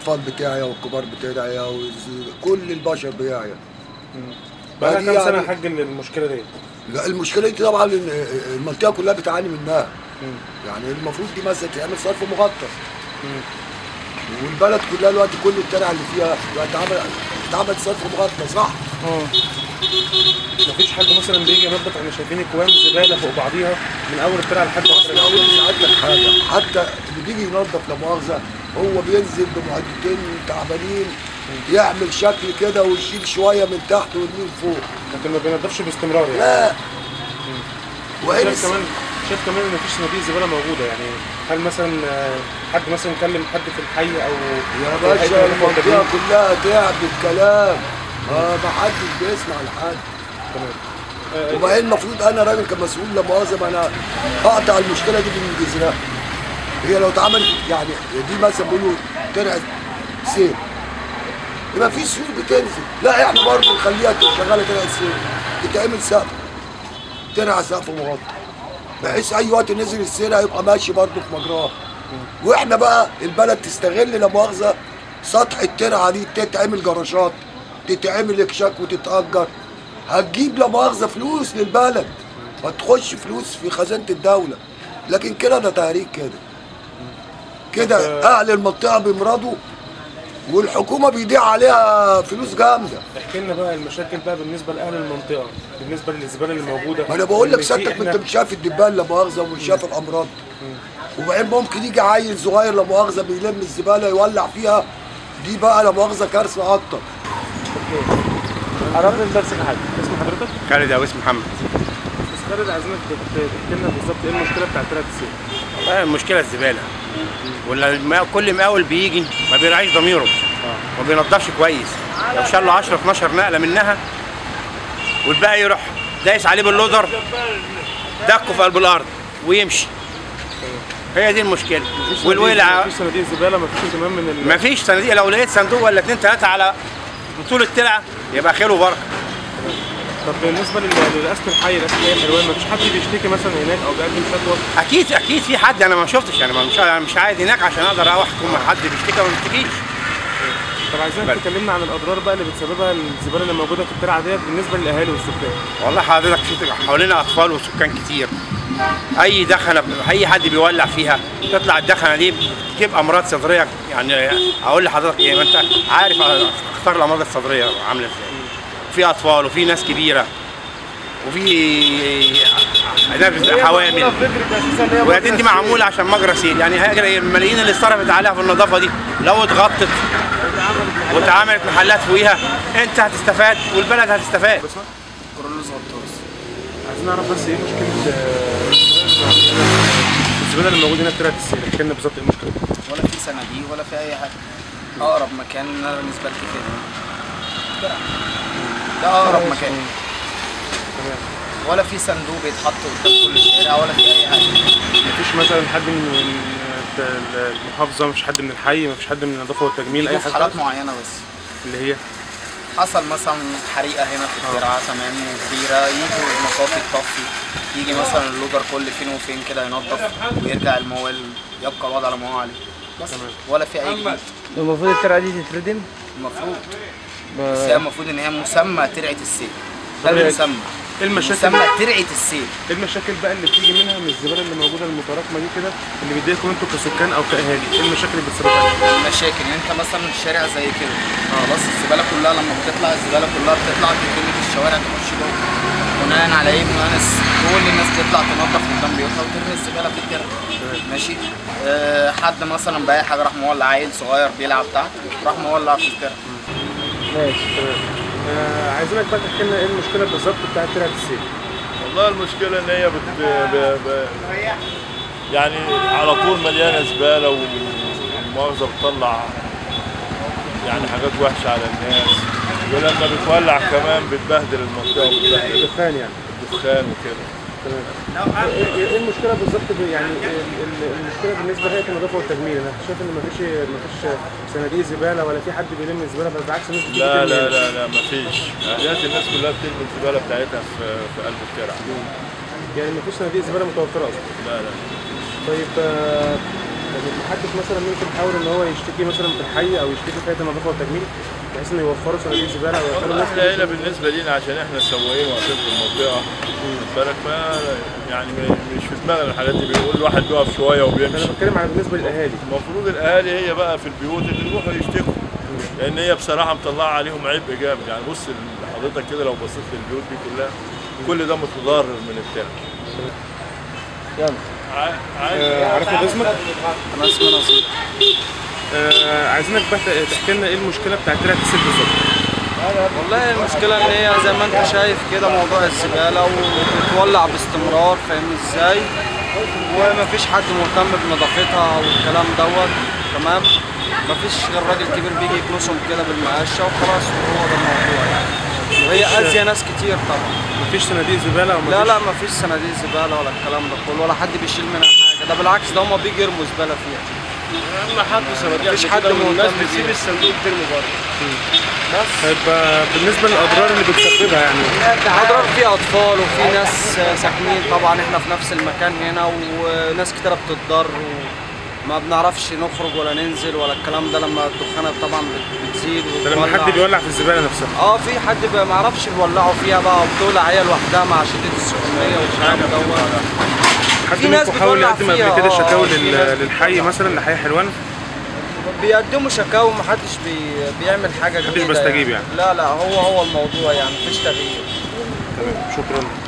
الاطفال بتاعي والكبار بتاعي وكل البشر بتاعي. بقى كام سنه يعني يا حاج المشكله دي؟ لا المشكله دي طبعا المنطقه كلها بتعاني منها. يعني المفروض دي مثلا تعمل صرف مغطى. والبلد كلها الوقت كل الترع اللي فيها دلوقتي اتعمل صرف مغطى صح؟ مفيش حد مثلا بيجي ينظف؟ احنا شايفين اكوام زباله فوق بعضيها من اول الترعه لحد اخر. اقول لسعادتك حاجه، حتى اللي بيجي ينظف لا مؤاخذه هو بينزل بمعدتين تعبانين يعمل شكل كده ويشيل شويه من تحت ويرميه فوق، لكن ما بينضفش باستمرار يعني. لا شايف كمان ان مفيش صناديق زباله موجوده يعني. هل مثلا حد مثلا كلم حد في الحي او يا باشا المنطقه كلها تعب الكلام، ما حدش بيسمع لحد. تمام. وبعدين المفروض انا راجل كمسؤول لا مؤاخذه انا اقطع المشكله دي من جذرها. هي لو اتعملت يعني دي مثلا بيقولوا ترعه سيل يبقى في سيول بتنزل، لا احنا برضه نخليها شغاله ترعه سيل تتعمل سقف، ترعه سقف مغطى بحيث اي وقت نزل السيل هيبقى ماشي برضه في مجراه. واحنا بقى البلد تستغل لا مؤاخذه سطح الترعه دي تتعمل جراشات، تتعمل اكشاك وتتاجر، هتجيب لا مؤاخذه فلوس للبلد، هتخش فلوس في خزانه الدوله. لكن كده ده تهريج كده اهل المنطقه بيمرضوا والحكومه بيضيع عليها فلوس جامده. احكي لنا بقى المشاكل بقى بالنسبه لاهل المنطقه، بالنسبه للزباله اللي موجوده. ما انا بقول لك سيادتك انت مش شايف الدبان لا مؤاخذه ومش شايف الامراض. وبعدين ممكن يجي عيل صغير لا مؤاخذه بيلم الزباله يولع فيها، دي بقى لا مؤاخذه كارثه اكتر. قربنا الدرس يا حاج. اسم حضرتك؟ خالد او اسم محمد. بس خالد عايزينك تحكي لنا بالظبط ايه المشكله بتاعت ترعه السيل. المشكله الزباله، كل مقاول بيجي ما بيراعيش ضميره، ما بينضفش كويس. لو شال له 10 12 نقله منها والباقي يروح دايس عليه باللودر دقه في قلب الارض ويمشي. هي دي المشكله. والولع مفيش صناديق زباله، مفيش اهتمام من مفيش صناديق. لو لقيت صندوق ولا 2 3 على طول الترعه يبقى خير وبركه. طب بالنسبه لرئاسه الحي، رئاسه الحي حلوان، مفيش حد بيشتكي مثلا هناك او بيقدم شكوى؟ اكيد في حد. انا ما شفتش، انا مش قاعد هناك عشان اقدر احكم حد بيشتكي ولا ما بيشتكيش. طب عايزينك تكلمنا عن الاضرار بقى اللي بتسببها الزباله اللي موجوده في الترعه ديت بالنسبه للاهالي والسكان. والله حضرتك في حوالينا اطفال وسكان كتير. اي دخنه اي حد بيولع فيها تطلع الدخنه دي بتجيب امراض صدريه. يعني اقول لحضرتك ايه، ما انت عارف اختار الامراض الصدريه عامله ازاي. في اطفال وفي ناس كبيره وفي ناس حوامل، وبعدين دي معموله عشان مجرى سيل. يعني هاجر الملايين اللي اتصرفت عليها في النظافه دي لو اتغطت واتعملت محلات فوقيها انت هتستفاد والبلد هتستفاد. عايزين نعرف بس ايه مشكله الزباله اللي موجوده هنا في ترعه السيل. احكي لنا بالظبط ايه المشكله. ولا في صناديق ولا في اي حاجه. اقرب مكان بالنسبه لك فين؟ ده اقرب مكان. ولا في صندوق بيتحط قدام كل شارع ولا في اي حاجه. مفيش مثلا حد من المحافظه، مفيش حد من الحي، مفيش حد من النظافه والتجميل، اي حاجه؟ حالات معينه بس. اللي هي حصل مثلا حريقه هنا في الترعه تمام وكبيره، يجوا المطافي تطفي، يجي مثلا اللودر كل فين وفين كده ينظف ويرجع الموال يبقى الوضع على ما هو عليه بس. ولا في اي جديد. المفروض الترعه دي تتردم؟ المفروض بس هي المفروض ان هي مسمى ترعه السيل. ده المسمى. ايه المشاكل؟ مسمى ترعه السيل. ايه المشاكل بقى اللي بتيجي منها من الزباله اللي موجوده المتراكمه دي كده اللي بتضايقكم انتوا كسكان او كاهالي؟ ايه المشاكل اللي بتسببها؟ المشاكل ان انت مثلا الشارع زي كده خلاص الزباله كلها لما بتطلع الزباله كلها بتطلع تترمي في الشوارع تخش جوه. بناء على ايه؟ بناء كل الناس تطلع تنظف قدام بيوتها وترمي الزباله في الترعه. ماشي. حد مثلا باي حاجه راح مولع، عيل صغير بيلعب تحت راح مولع في الترعه. ماشي تمام. عايزينك بقى تحكي لنا ايه المشكله بالظبط بتاعت ترعه السيل. والله المشكله ان هي يعني على طول مليانه زباله والمؤاخذه بتطلع يعني حاجات وحشه على الناس، ولما بتولع كمان بتبهدل المنطقه وبتبهدل الدخان يعني الدخان وكده. تمام. ايه المشكله بالظبط يعني المشكله بالنسبه لهيئه النظافه والتجميل؟ انا شايف ان مفيش صناديق زباله ولا في حد بيلم الزباله، بل بالعكس الناس بتيجي لا لا لا لا مفيش. الناس كلها بترمي الزباله بتاعتها في قلب الترعه. يعني مفيش صناديق زباله متوفره اصلا؟ لا لا. طيب محدش مثلا ممكن يحاول ان هو يشتكي مثلا في الحي او يشتكي في هيئه النظافه والتجميل بحيث ان يوفروا صناديق زباله او يوفروا الناس احنا هنا بالنسبه لينا عشان احنا سواقين واقفين في المنطقه خد بالك يعني مش في دماغنا الحاجات دي، بيقول الواحد بيقف شويه وبيمشي. انا بتكلم على بالنسبه للاهالي. المفروض الاهالي هي بقى في البيوت اللي يروحوا يشتكوا، لان هي بصراحه مطلعه عليهم عبء جامد. يعني بص حضرتك كده لو بصيت للبيوت دي كلها كل ده متضرر من التاني. يلا عرفنا باسمك؟ انا اسمي نصير. عايزينك بقى تحكي لنا ايه المشكله بتاعت ترعه السد بالظبط. والله المشكله ان هي زي ما انت شايف كده موضوع الزباله وبتولع باستمرار، فاهم ازاي؟ ومفيش حد مهتم بنظافتها والكلام دوت. تمام، مفيش غير راجل كبير بيجي يكنسهم كده بالمقشه وخلاص، وهو ده الموضوع يعني. وهي اذيه ناس كتير طبعا. مفيش صناديق زباله او لا لا مفيش صناديق زباله ولا الكلام ده كله، ولا حد بيشيل منها حاجه. ده بالعكس، ده هما بيجي يرموا زباله فيها. لما حطوا صناديق مفيش حد مهتم بتسيب الصندوق ترمي بره. بس طيب بالنسبه للاضرار اللي بتسببها يعني اضرار في اطفال وفي ناس ساكنين. طبعا احنا في نفس المكان هنا وناس كتيره بتتضر وما بنعرفش نخرج ولا ننزل ولا الكلام ده لما الدخانه طبعا بتزيد لما حد بيولع في الزباله نفسها. في حد ما يعرفش بيولعوا فيها بقى وبتولع هي لوحدها مع شده السخونيه والكلام دوت. في ناس حاول يقدم قبل كده شكاوي للحي مثلا لحي حلوان؟ بيقدموا شكاوي ومحدش بيعمل حاجه جديده. محدش بيستجيب يعني. لا هو الموضوع يعني مفيش تغيير. تمام، شكرا.